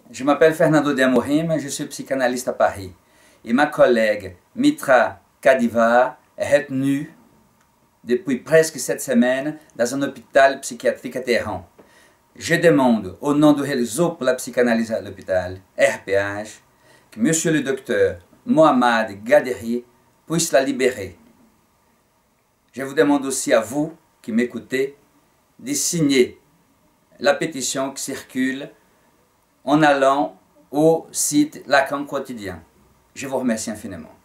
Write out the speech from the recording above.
Je m'appelle Fernando de Amorim, je suis psychanalyste à Paris. Et ma collègue Mitra Kadivar est retenue depuis presque 7 semaines dans un hôpital psychiatrique à Téhéran. Je demande, au nom du réseau pour la psychanalyse à l'hôpital, RPH, que monsieur le docteur Mohamed Ghaderi puisse la libérer. Je vous demande aussi à vous, qui m'écoutez, de signer la pétition qui circule en allant au site Lacan Quotidien. Je vous remercie infiniment.